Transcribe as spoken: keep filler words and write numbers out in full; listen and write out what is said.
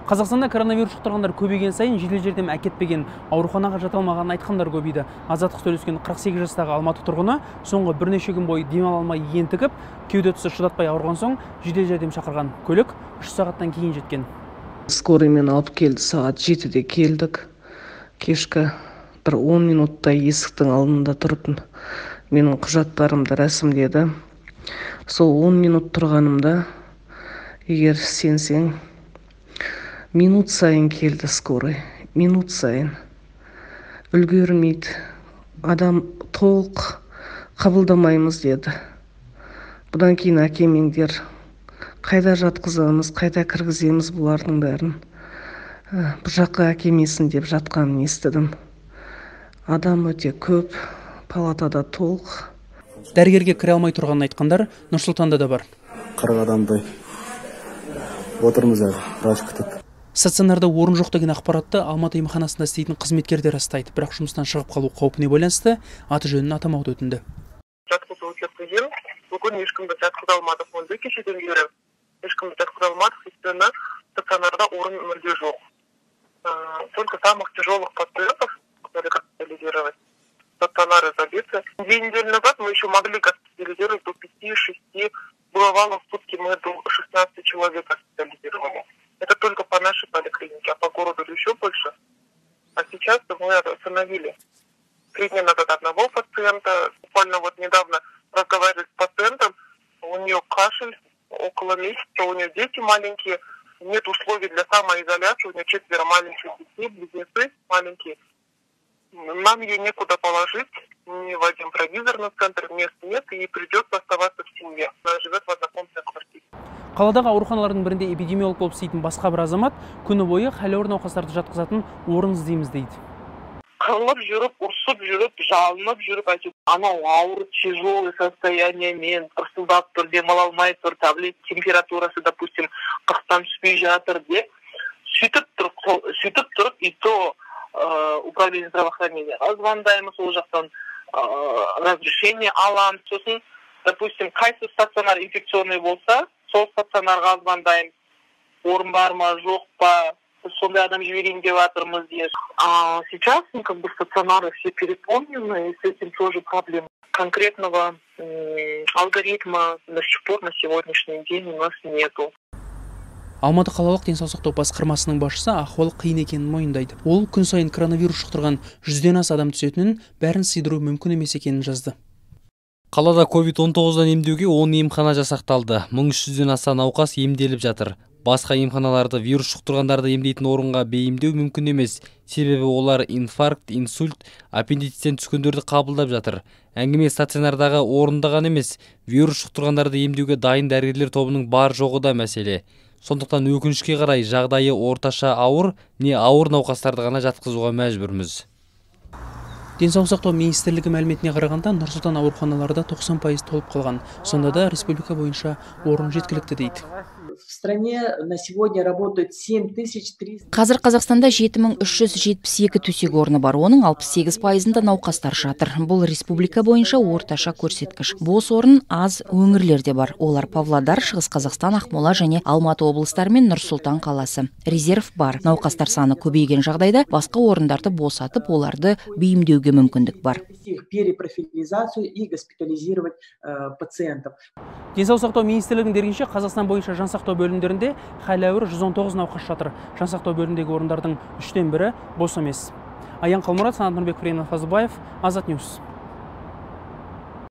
Қазақстанда коронавирус жұқтырғандар көбейген сайын жедел жәрдем әкетпеген, ауруханаға жата алмағанын айтқандар көбейді. Азаттық сөйлескен қырық сегіз жастағы Алматы тұрғыны соңғы бірнеше күн бойы демала алмай ентігіп, кеуде тұсы шыдатпай ауырған соң жедел жәрдем шақырған. Көлік үш сағаттан кейін жеткен. Скорыймен алып келді, сағат жетіде келдік. Кешкі бір он минутта есіктің алдында тұрдым. Менің құжаттарымды рәсімдеді. Сол он минут тұрғанымда, егер сенсең, минут сайын келді скорый, минут сайын. Үлгермейді, адам толық қабылдамаймыз деді. Бұдан кейін әкемеңдер қайда жатқызамыз, қайда кіргіземіз бұлардың бәрін. Бұл жаққа әкемесін деп жатқанын естідім. Адам өте көп, палатада толық. Дәрігерге кіре алмай тұрғанын айтқандар Нұр-Сұлтанда да бар. қырық адамдай отырмыз әлі, рас күтіп. Стационарда орын жоқ деген ақпаратты Алматы емханасында істейтін қызметкердер растайды, бірақ жұмыстан шығып қалу қаупіне байланысты аты жөнін атамауды өтінді. Жатқызу өткізген, бүгін ешкімді жатқыза алмадық, онда кешеден бері ешкімді жатқыза алмадық, өйткені стационарда орын мүлде жоқ. Только самых тяжелых пациентов, которые госпитализировать, стационары забиты. Две недели назад мы еще могли госпитализировать до пяти-шести, бывало в сутки мы до шестнадцати человек госпитализировали. Это только по нашей поликлинике, а по городу еще больше. А сейчас мы остановили. Три дня назад одного пациента, буквально вот недавно разговаривали с пациентом, у нее кашель около месяца, у нее дети маленькие, нет условий для самоизоляции, у нее четверо маленьких детей, близнецы маленькие. Нам ее некуда положить, ни в один провизорный центр, мест нет, и придется оставаться в семье. Она живет в однокомнатной квартире. Қаладағы ауруханалардың бірінде эпидемиолог болып істейтін басқа бір азамат күні бойы хәл ауыр науқастарды жатқызатын орын іздейміз дейді. Қырылып жүріп, ұрсып жүріп, жалынып жүріп, әйтеуір анау ауыр, тяжелый состояниемен ырсылдап тұр, демала алмай тұр, таблет температурасы, допустим, қырықтан түспей жатыр деп, сөйтіп тұрып, сөйтіп тұрып, и то управление здравоохранения звондаймыз, ол жақтан разрешение аламыз, сосын, допустим, қайсы стационар инфекционный болса, сол стационарға звондаймыз, орын бар ма, жоқ па, сондай адам жіберейін деп жатырмыз деп. А сейчас, ну, как бы стационары все переполнены, и с этим тоже проблема. Конкретного м, алгоритма до сих пор на сегодняшний день у нас нету. Алматы қалалық денсаулық сақтау басқармасының басшысы ахуал қиын екенін мойындайды. Ол күн сайын коронавирус жұқтырған жүзден аса адам түсетінін, бәрін сыйдыру мүмкін емес екенін жазды. Қалада ковид он тоғыздан емдеуге он емхана жасақталды. мың үш жүзден аса науқас емделіп жатыр. Басқа емханаларды вирус жұқтырғандарды емдейтін орынға бейімдеу мүмкін емес. Себебі олар инфаркт, инсульт, аппендицитен түскендерді қабылдап жатыр. Әңгіме стационардағы орындаған емес, вирус жұқтырғандарды емдеуге дайын дәрігерлер тобының бар жоғы да мәселе. Сондықтан өкінішке қарай жағдайы орташа ауыр, не ауыр науқастарды ғана жатқызуға мәжбүрміз. Денсаулық сақтау министрлігі мәліметіне қарағанда Нұр-Сұлтан ауруханаларда тоқсан пайыз толып қалған. Сонда да республика бойынша орын жеткілікті дейді. В стране на сегодня работают семь тысяч триста. Қазір Қазақстанда жеті мың үш жүз жетпіс екі төсек орны бар, оның алпыс сегіз пайызында науқастар жатыр. Бұл республика бойынша орташа көрсеткіш. Бос орын аз өңірлерде бар. Олар Павлодар, Шығыс Қазақстан, Ақмола және Алматы облыстары мен Нұр-Сұлтан қаласы. Резерв бар. Науқастар саны көбейген жағдайда басқа орындарды босатып, оларды бейімдеуге мүмкіндік бар. Перепрофилизацию и госпитализировать пациентов. Денсаулық сақтау министрлігінің дерегенше Қазақстан бойынша жансақтау бөлімдерінде хәл ауыр жүз он тоғыз науқас жатыр. Жансақтау бөліміндегі орындардың үштен бірі бос емес. Аян Қалмұрат, Санат Нұрбек, Фазылбаев, Азат Ньюс.